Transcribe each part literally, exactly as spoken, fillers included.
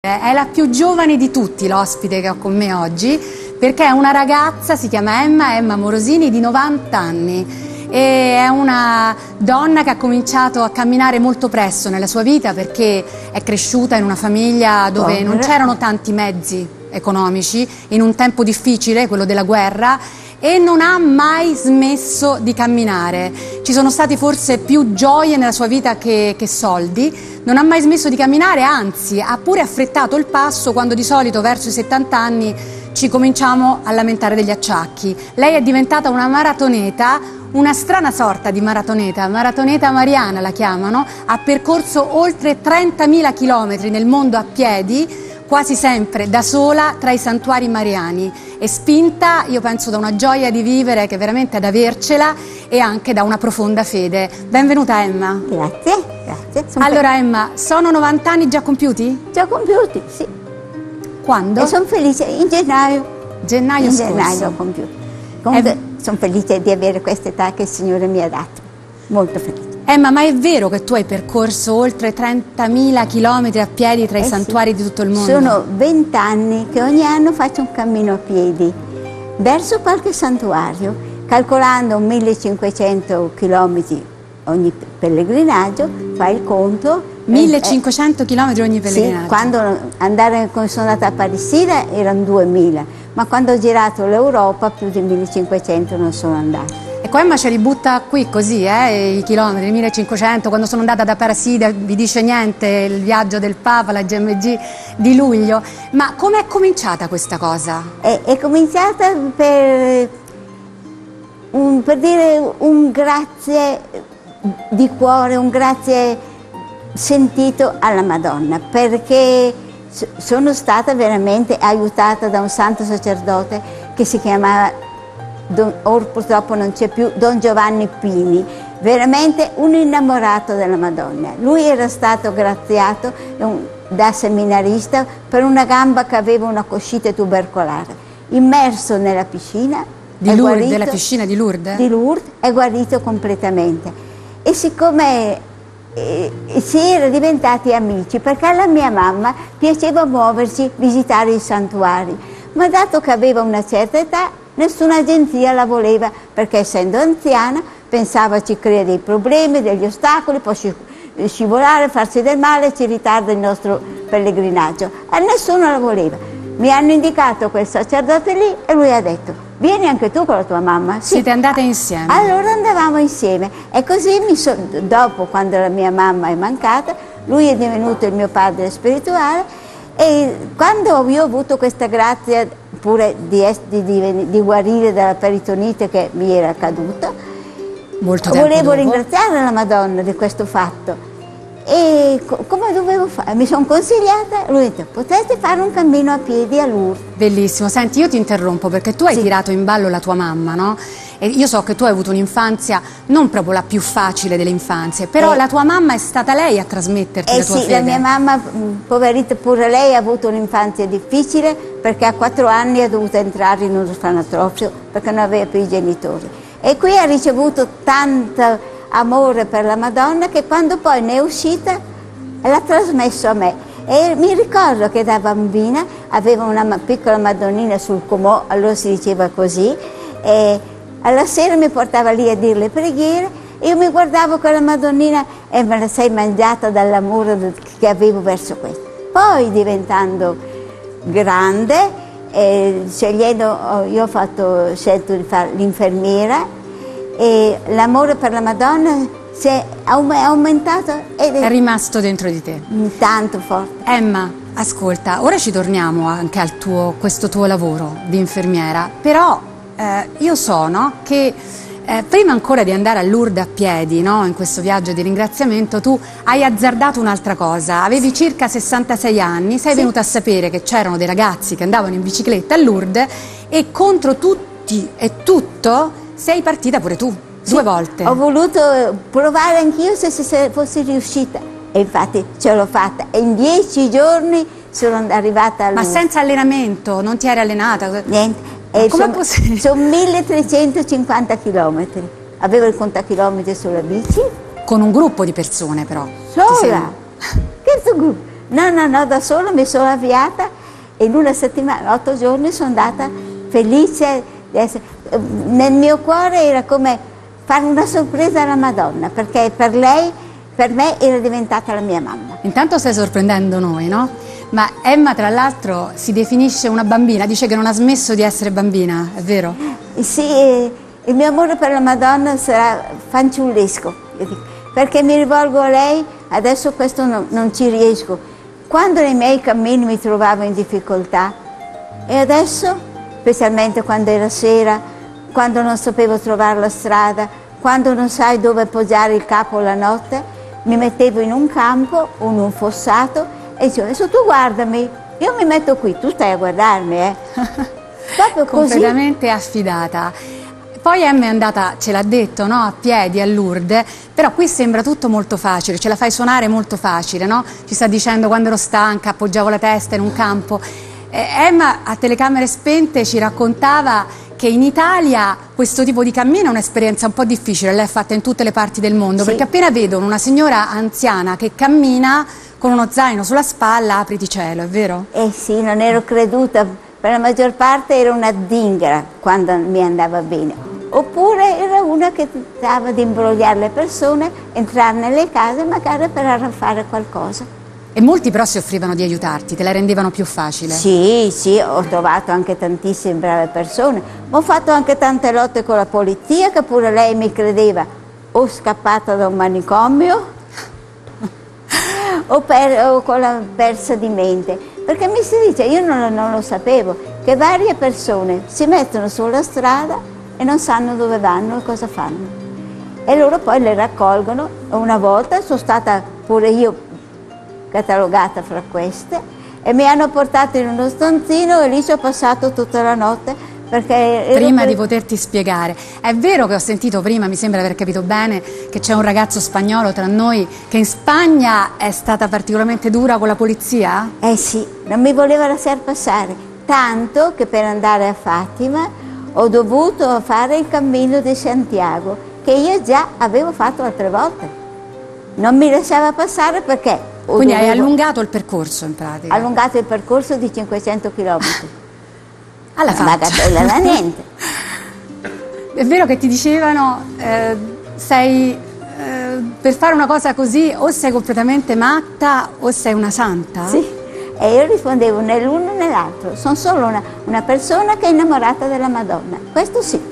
È la più giovane di tutti l'ospite che ho con me oggi, perché è una ragazza, si chiama Emma, Emma Morosini, di novanta anni, e è una donna che ha cominciato a camminare molto presto nella sua vita perché è cresciuta in una famiglia dove Povera. non c'erano tanti mezzi economici, in un tempo difficile, quello della guerra, e non ha mai smesso di camminare. Ci sono stati forse più gioie nella sua vita che, che soldi. Non ha mai smesso di camminare, anzi ha pure affrettato il passo quando di solito verso i settanta anni ci cominciamo a lamentare degli acciacchi. Lei è diventata una maratoneta, una strana sorta di maratoneta, maratoneta mariana la chiamano, ha percorso oltre trentamila chilometri nel mondo a piedi, quasi sempre da sola tra i santuari mariani, e spinta, io penso, da una gioia di vivere che veramente è da avercela e anche da una profonda fede. Benvenuta Emma. Grazie, grazie. Sono Allora Emma, sono novanta anni già compiuti? Già compiuti, sì. Quando? E sono felice, in gennaio. Gennaio in scorso. gennaio ho compiuto. Comunque Em- sono felice di avere questa età che il Signore mi ha dato. Molto felice. Emma, ma è vero che tu hai percorso oltre trentamila chilometri a piedi tra i Eh sì. santuari di tutto il mondo? Sono vent'anni che ogni anno faccio un cammino a piedi verso qualche santuario, calcolando millecinquecento chilometri ogni pellegrinaggio, fai il conto. millecinquecento chilometri ogni pellegrinaggio? Sì, quando andare, quando sono andata a Parisina erano duemila, ma quando ho girato l'Europa più di millecinquecento non sono andata. Ecco, Emma ce li butta qui così, eh, i chilometri, millecinquecento, quando sono andata da Parasida vi dice niente il viaggio del Papa, la G M G di luglio, ma come è cominciata questa cosa? È, è cominciata per, un, per dire un grazie di cuore, un grazie sentito alla Madonna, perché sono stata veramente aiutata da un santo sacerdote che si chiamava, Don, or purtroppo non c'è più, Don Giovanni Pini, veramente un innamorato della Madonna. Lui era stato graziato un, da seminarista per una gamba che aveva una coscite tubercolare, immerso nella piscina Di è Lourdes, guarito, della piscina di Lourdes? Di Lourdes, è guarito completamente. E siccome eh, si era diventati amici, perché alla mia mamma piaceva muoversi, visitare i santuari, ma dato che aveva una certa età, nessuna agenzia la voleva, perché essendo anziana pensava ci crea dei problemi, degli ostacoli, può scivolare, farsi del male, ci ritarda il nostro pellegrinaggio. E nessuno la voleva. Mi hanno indicato quel sacerdote lì e lui ha detto: vieni anche tu con la tua mamma. Sì. Siete andate insieme? Allora andavamo insieme e così mi so, dopo, quando la mia mamma è mancata, lui è divenuto il mio padre spirituale, e quando io ho avuto questa grazia pure di, di, di, di guarire dalla peritonite che mi era caduta, Molto tempo volevo dopo. ringraziare la Madonna di questo fatto. E co come dovevo fare? Mi sono consigliata, lui ha detto: potresti fare un cammino a piedi a Lourdes. Bellissimo. Senti, io ti interrompo perché tu hai Sì. tirato in ballo la tua mamma, no? E io so che tu hai avuto un'infanzia non proprio la più facile delle infanzie, però Eh. la tua mamma è stata lei a trasmetterti Eh la tua sì, fede. la mia mamma, mh, poveretta, pure lei ha avuto un'infanzia difficile, perché a quattro anni è dovuta entrare in un orfanotrofio perché non aveva più i genitori. E qui ha ricevuto tanto amore per la Madonna che quando poi ne è uscita l'ha trasmesso a me. E mi ricordo che da bambina aveva una ma piccola Madonnina sul comò, allora si diceva così, e alla sera mi portava lì a dire le preghiere, io mi guardavo quella Madonnina e me la sei mangiata dall'amore che avevo verso questo. Poi diventando grande, eh, scegliendo, io ho fatto, scelto di fare l'infermiera, e l'amore per la Madonna si è aumentato ed È è rimasto dentro di te. tanto forte. Emma, ascolta, ora ci torniamo anche al tuo, questo tuo lavoro di infermiera, però eh, io so, no, che eh, prima ancora di andare a Lourdes a piedi, no, in questo viaggio di ringraziamento, tu hai azzardato un'altra cosa. Avevi circa sessantasei anni, sei Sì. venuta a sapere che c'erano dei ragazzi che andavano in bicicletta a Lourdes e contro tutti e tutto sei partita pure tu, Sì, due volte. Ho voluto provare anch'io se, se fossi riuscita, e infatti ce l'ho fatta, e in dieci giorni sono arrivata a Ma Lourdes. senza allenamento, non ti eri allenata? Niente. Ma E com'è sono, possibile? sono milletrecentocinquanta chilometri. Avevo il contachilometri sulla bici. Con un gruppo di persone però. Ti Sola. sembra? Che sto gruppo? No, no, no, da sola mi sono avviata e in una settimana, otto giorni, sono andata felice di essere. Nel mio cuore era come fare una sorpresa alla Madonna, perché per lei, per me, era diventata la mia mamma. Intanto stai sorprendendo noi, no? Ma Emma, tra l'altro, si definisce una bambina, dice che non ha smesso di essere bambina, è vero? Sì, il mio amore per la Madonna sarà fanciullesco, perché mi rivolgo a lei, adesso questo non, non ci riesco. Quando nei miei cammini mi trovavo in difficoltà, e adesso, specialmente quando era sera, quando non sapevo trovare la strada, quando non sai dove appoggiare il capo la notte, mi mettevo in un campo o in un fossato e dicevo, adesso tu guardami, io mi metto qui, tu stai a guardarmi, eh. Proprio così. Completamente affidata. Poi Emma è andata, ce l'ha detto, no? A piedi a Lourdes, però qui sembra tutto molto facile, ce la fai suonare molto facile, no? Ci sta dicendo quando ero stanca, appoggiavo la testa in un campo. Eh, Emma a telecamere spente ci raccontava che in Italia questo tipo di cammino è un'esperienza un po' difficile, lei è fatta in tutte le parti del mondo, sì. Perché appena vedono una signora anziana che cammina con uno zaino sulla spalla, apriti cielo, è vero? Eh sì, non ero creduta, per la maggior parte era una zingara quando mi andava bene. Oppure era una che tentava di imbrogliare le persone, entrare nelle case magari per fare qualcosa. E molti però si offrivano di aiutarti, te la rendevano più facile? Sì, sì, ho trovato anche tantissime brave persone, ma ho fatto anche tante lotte con la polizia che pure lei mi credeva o scappata da un manicomio o, per, o con la persa di mente. Perché mi si dice, io non, non lo sapevo, che varie persone si mettono sulla strada e non sanno dove vanno e cosa fanno. E loro poi le raccolgono. Una volta sono stata pure io catalogata fra queste e mi hanno portato in uno stanzino e lì ci ho passato tutta la notte perché prima per... di poterti spiegare. È vero che ho sentito prima, mi sembra di aver capito bene, che c'è un ragazzo spagnolo tra noi che in Spagna è stata particolarmente dura con la polizia? Eh sì, non mi voleva lasciar passare, tanto che per andare a Fatima ho dovuto fare il cammino di Santiago che io già avevo fatto altre volte. Non mi lasciava passare perché quindi hai allungato il percorso in pratica? Allungato il percorso di cinquecento chilometri. Alla faccia. Bagatella da niente. È vero che ti dicevano, eh, sei, eh, per fare una cosa così o sei completamente matta o sei una santa? Sì, e io rispondevo né l'uno né l'altro. Sono solo una, una persona che è innamorata della Madonna, questo sì.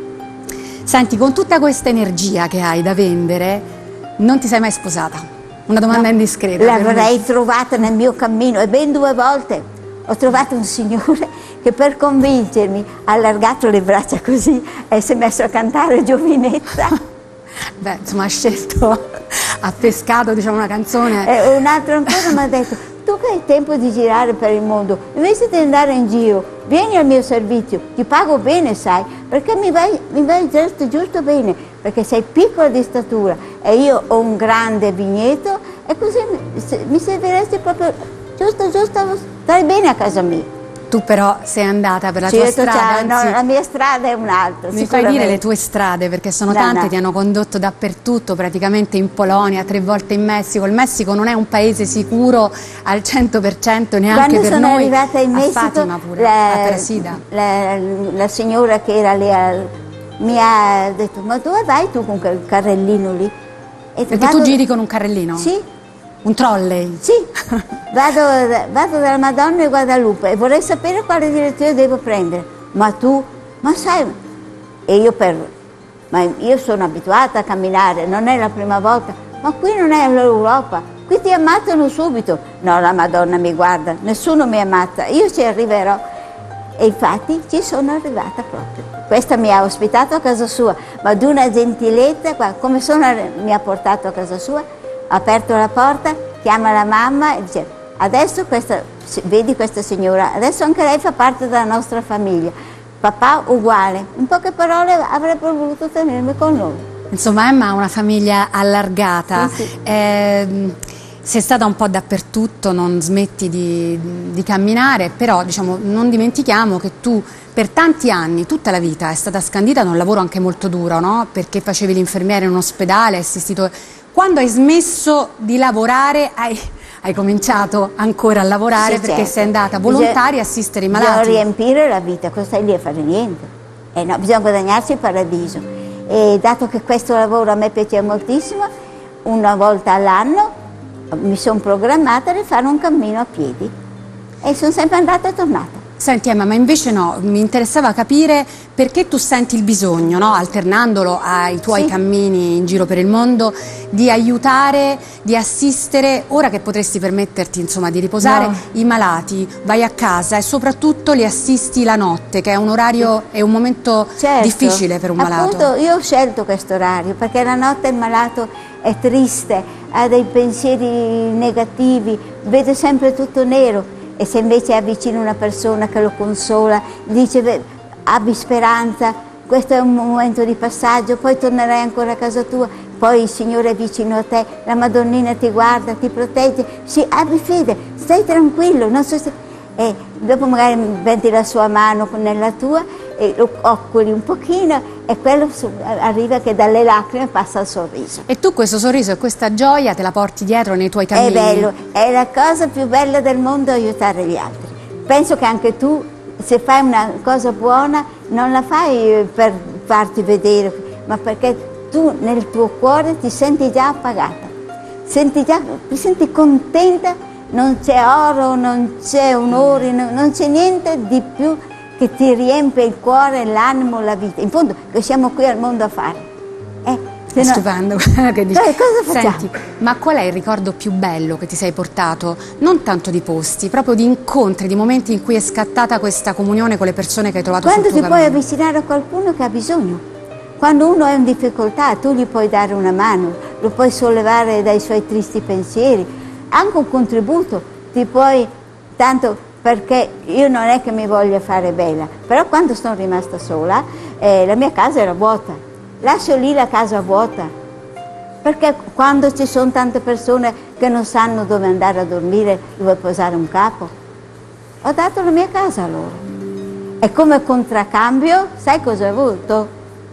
Senti, con tutta questa energia che hai da vendere, non ti sei mai sposata? Una domanda no, indiscreta. L'avrei trovata nel mio cammino e ben due volte. Ho trovato un signore che per convincermi ha allargato le braccia così e si è messo a cantare Giovinezza. Beh, insomma, ha scelto, ha pescato, diciamo, una canzone. E un altro ancora mi ha detto, tu che hai tempo di girare per il mondo, invece di andare in giro, vieni al mio servizio, ti pago bene, sai, perché mi vai, mi vai giusto, giusto bene, perché sei piccola di statura e io ho un grande vigneto e così mi, mi serviresti proprio giusto, giusto, stai bene a casa mia. Tu però sei andata per la sì, tua strada, anzi, no, la mia strada è un'altra. Mi fai dire le tue strade, perché sono no, tante, no. Ti hanno condotto dappertutto, praticamente in Polonia, tre volte in Messico. Il Messico non è un paese sicuro al cento per cento neanche Quando per sono noi. arrivata in Messico, a Fatima pure, la, a Presida. La, la signora che era lì al, mi ha detto, ma dove vai tu con quel carrellino lì? E perché vado... tu giri con un carrellino? Sì. Un trolley? Sì, vado, vado dalla Madonna e Guadalupe e vorrei sapere quale direzione devo prendere. Ma tu, ma sai, e io per, ma io sono abituata a camminare, non è la prima volta, ma qui non è l'Europa, qui ti ammazzano subito. No, la Madonna mi guarda, nessuno mi ammazza, io ci arriverò. E infatti ci sono arrivata proprio. Questa mi ha ospitato a casa sua, ma di una gentilezza, come sono, mi ha portato a casa sua. Ha aperto la porta, chiama la mamma e dice adesso questa, vedi questa signora, adesso anche lei fa parte della nostra famiglia. Papà uguale, in poche parole avrebbero voluto tenermi con loro. Insomma, Emma ha una famiglia allargata, sì, sì. Eh, sei stata un po' dappertutto, non smetti di, di camminare, però diciamo, non dimentichiamo che tu per tanti anni, tutta la vita, è stata scandita da un lavoro anche molto duro, no? Perché facevi l'infermiera in un ospedale, hai assistito... Quando hai smesso di lavorare hai, hai cominciato ancora a lavorare, Sì, perché certo. sei andata volontaria a assistere i Bisogna malati. riempire la vita, cosa stai lì a fare niente? Eh no, bisogna guadagnarsi il paradiso. E dato che questo lavoro a me piace moltissimo, una volta all'anno mi sono programmata di fare un cammino a piedi e sono sempre andata e tornata. Senti Emma, ma invece no, mi interessava capire perché tu senti il bisogno, no, alternandolo ai tuoi Sì. cammini in giro per il mondo, di aiutare, di assistere, ora che potresti permetterti insomma di riposare, No. i malati, vai a casa e soprattutto li assisti la notte, che è un orario, è un momento Certo. difficile per un malato. Appunto, io ho scelto questo orario perché la notte il malato è triste, ha dei pensieri negativi, vede sempre tutto nero. E se invece avvicina una persona che lo consola, dice "Beh, abbi speranza, questo è un momento di passaggio, poi tornerai ancora a casa tua, poi il Signore è vicino a te, la Madonnina ti guarda, ti protegge, sì, abbi fede, stai tranquillo", non so se... E dopo magari metti la sua mano nella tua e lo coccoli un pochino e quello arriva che dalle lacrime passa al sorriso. E tu questo sorriso e questa gioia te la porti dietro nei tuoi cammini? È bello, è la cosa più bella del mondo aiutare gli altri. Penso che anche tu, se fai una cosa buona, non la fai per farti vedere, ma perché tu nel tuo cuore ti senti già appagata, senti già, ti senti contenta, non c'è oro, non c'è onore, non c'è niente di più che ti riempie il cuore, l'animo, la vita. In fondo, che siamo qui al mondo a fare. Eh, È no... stupendo quello che dici. Dai, cosa facciamo? Senti, ma qual è il ricordo più bello che ti sei portato? Non tanto di posti, proprio di incontri, di momenti in cui è scattata questa comunione con le persone che hai trovato Quando sul tuo ti puoi cammino. avvicinare a qualcuno che ha bisogno. Quando uno è in difficoltà, tu gli puoi dare una mano, lo puoi sollevare dai suoi tristi pensieri, anche un contributo, ti puoi, tanto perché io non è che mi voglia fare bella, però quando sono rimasta sola, eh, la mia casa era vuota, lascio lì la casa vuota, perché quando ci sono tante persone che non sanno dove andare a dormire, dove posare un capo, ho dato la mia casa a loro. E come contraccambio, sai cosa ho avuto?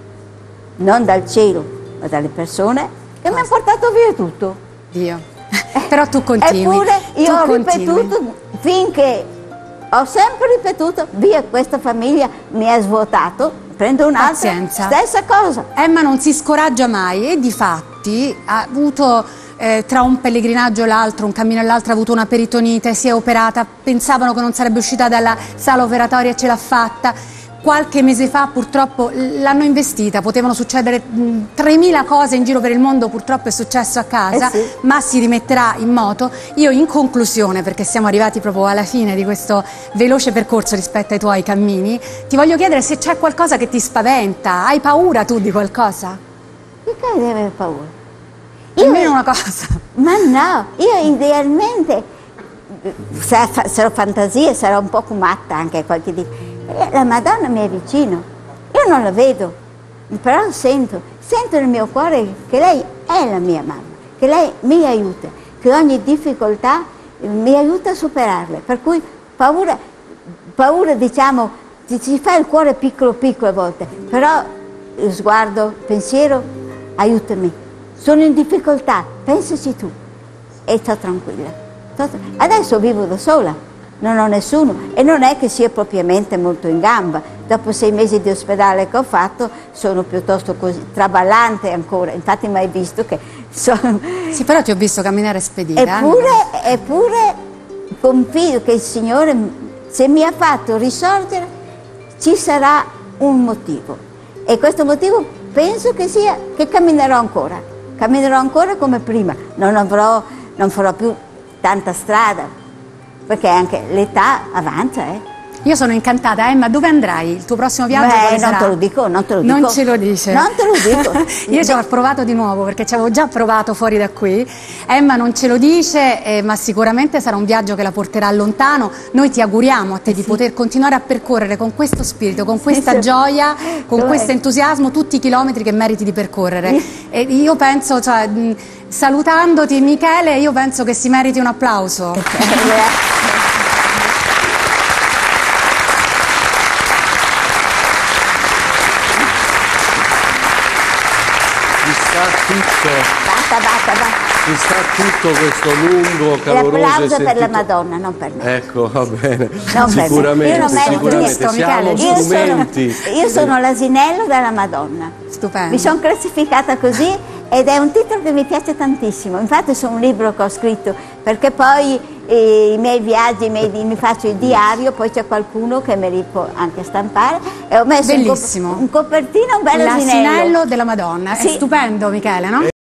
Non dal cielo, ma dalle persone che mi hanno portato via tutto. Dio. Però tu continui. Eppure io tu ho continui. ripetuto finché ho sempre ripetuto, via, questa famiglia mi ha svuotato, prendo un'altra, Pazienza. stessa cosa. Emma non si scoraggia mai e difatti ha avuto eh, tra un pellegrinaggio e l'altro, un cammino e l'altro, ha avuto una peritonite, si è operata, pensavano che non sarebbe uscita dalla sala operatoria e ce l'ha fatta. Qualche mese fa purtroppo l'hanno investita, potevano succedere tremila cose in giro per il mondo, purtroppo è successo a casa, Eh sì. ma si rimetterà in moto. Io in conclusione, perché siamo arrivati proprio alla fine di questo veloce percorso rispetto ai tuoi cammini, ti voglio chiedere se c'è qualcosa che ti spaventa, hai paura tu di qualcosa? Che cosa devi avere paura? Almeno una cosa. Ma no, io idealmente, sarò fantasia, sarò un po' matta anche qualche dì. La Madonna mi è vicino, io non la vedo, però sento, sento nel mio cuore che lei è la mia mamma, che lei mi aiuta, che ogni difficoltà mi aiuta a superarle, per cui paura, paura diciamo, ti, ti fa il cuore piccolo piccolo a volte, però il sguardo, il pensiero, aiutami, sono in difficoltà, pensaci tu e sto tranquilla. Adesso vivo da sola. Non ho nessuno e non è che sia propriamente molto in gamba. Dopo sei mesi di ospedale che ho fatto sono piuttosto così traballante ancora, infatti mai visto che sono... Sì, però ti ho visto camminare spedita. Eppure, eppure confido che il Signore, se mi ha fatto risorgere, ci sarà un motivo. E questo motivo penso che sia che camminerò ancora. Camminerò ancora come prima, non avrò, non farò più tanta strada, perché anche l'età avanza, eh. Io sono incantata, Emma, dove andrai? Il tuo prossimo viaggio Beh, quale non sarà? te lo dico, non te lo dico. Non ce lo dice. Non te lo dico. Io ci ho provato di nuovo perché ci avevo già provato fuori da qui. Emma non ce lo dice, eh, ma sicuramente sarà un viaggio che la porterà lontano. Noi ti auguriamo a te di Sì. poter continuare a percorrere con questo spirito, con questa sì. gioia, con Dov'è? questo entusiasmo tutti i chilometri che meriti di percorrere. Sì. E io penso, cioè, mh, salutandoti Michele, io penso che si meriti un applauso. Chissà tutto. Basta, basta, basta. ci sta tutto questo lungo, caloroso L'applauso e sentito... per la Madonna, non per me. Ecco, va bene, Non sicuramente, Io non merito sicuramente. niente. Siamo Michele, Io strumenti. sono, io sono l'asinello della Madonna. Stupendo. Mi sono classificata così ed è un titolo che mi piace tantissimo. Infatti sono un libro che ho scritto perché poi eh, i miei viaggi, i miei, mi faccio il diario, poi c'è qualcuno che me li può anche stampare e ho messo Bellissimo. un, co un copertino, un bel asinello. L'asinello della Madonna, Sì. è stupendo Michele, no?